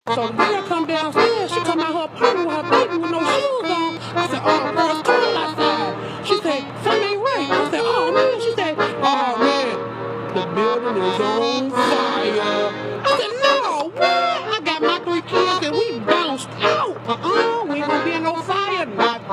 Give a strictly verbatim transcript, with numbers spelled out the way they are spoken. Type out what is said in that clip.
So the girl come downstairs, she come out her apartment with her baby with no shoes on. I said, oh, bro, it's cold outside. She said, something ain't right. I said, oh, man. She said, oh, man, the building is on fire. I said, no, what? I got my three kids and we bounced out. Uh-uh, we ain't gonna be in no fire. Not